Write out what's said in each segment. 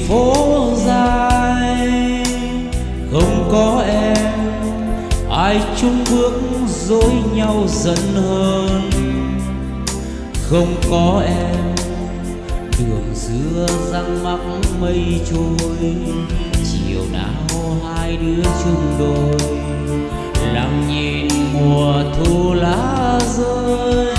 phố dài không có em, ai chung bước dối nhau dần hơn. Không có em, đường xưa răng mắc mây trôi, chiều nào hai đứa chung đôi, lặng nhìn mùa thu lá rơi.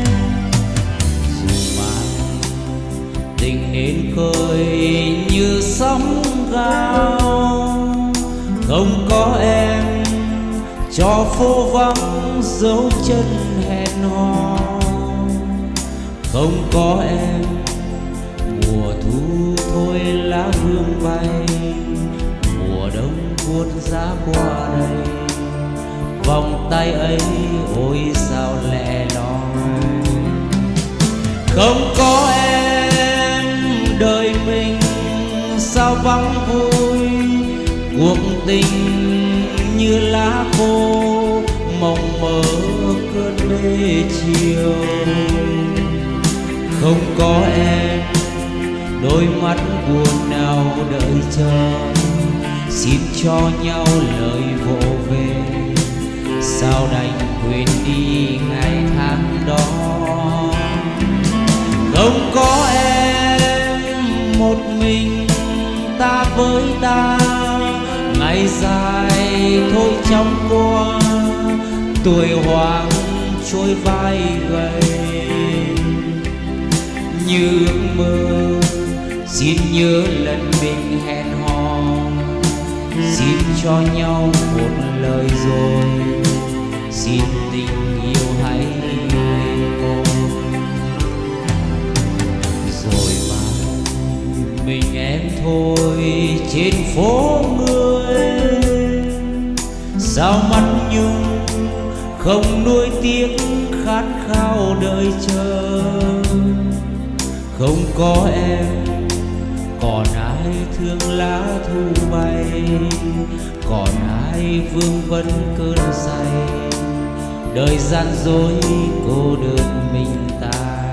Dù mai tình nên khơi như sóng cao, không có em cho phố vắng dấu chân hẹn hò. Không có em, mùa thu thôi lá hương bay, mùa đông buốt giá qua đây. Vòng tay ấy ôi sao lẻ loi. Không có em, đời mình sao vắng vui. Cuộc tình như lá khô mộng mơ cơn mê chiều. Không có em, đôi mắt buồn nào đợi chờ, xin cho nhau lời vỗ về, sao đành quên đi ngày tháng đó. Không có em, một mình ta với ta, ngày dài thôi chóng qua, tuổi hoàng trôi vai gầy. Như ước mơ xin nhớ lần mình hẹn hò, xin cho nhau một lời rồi, xin tình yêu hãy lên ngôi. Rồi mà mình em thôi trên phố người, sao mắt nhung không nuối tiếc khát khao đợi chờ. Không có em, còn ai thương lá thu bay, còn ai vương vấn cơn say. Đời gian dối cô đơn mình ta.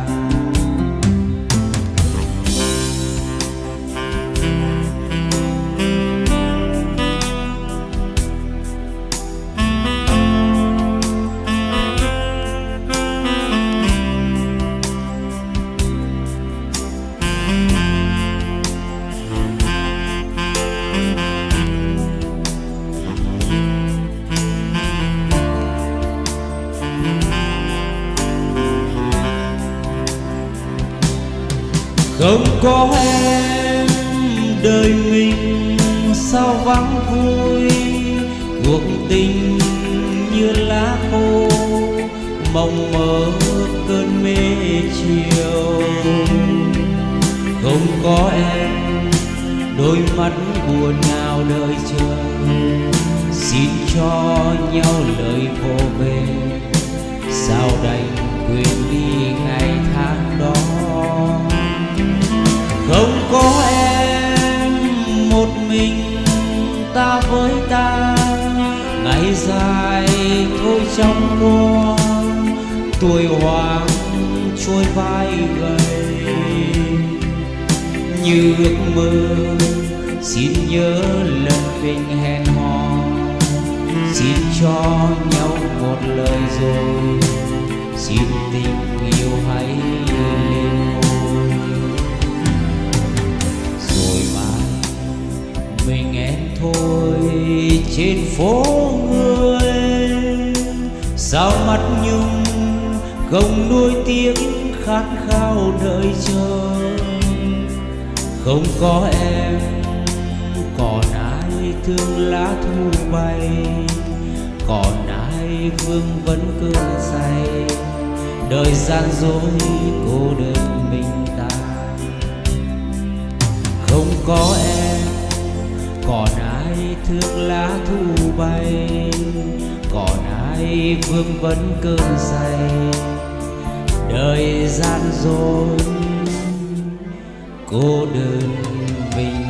Không có em, đời mình sao vắng vui. Cuộc tình như lá khô mộng mơ cơn mê chiều. Không có em, đôi mắt buồn nào đợi chờ, xin cho nhau lời vô về, sao đành quên đi ngày tháng đó. Không có em, một mình ta với ta, ngày dài thôi trong qua, tuổi hoàng trôi vai gầy. Như ước mơ xin nhớ lần mình hẹn hò, xin cho nhau một lời rồi, xin tình yêu hãy lên ngôi. Rồi mai mình em thôi trên phố người, sao mắt nhung không nuối tiếc khát khao đợi chờ. Không có em, còn ai thương lá thu bay, còn ai vương vấn cơn say. Đời gian dối cô đơn mình ta. Không có em, còn ai thương lá thu bay, còn ai vương vấn cơn say. Đời gian dối cô đơn mình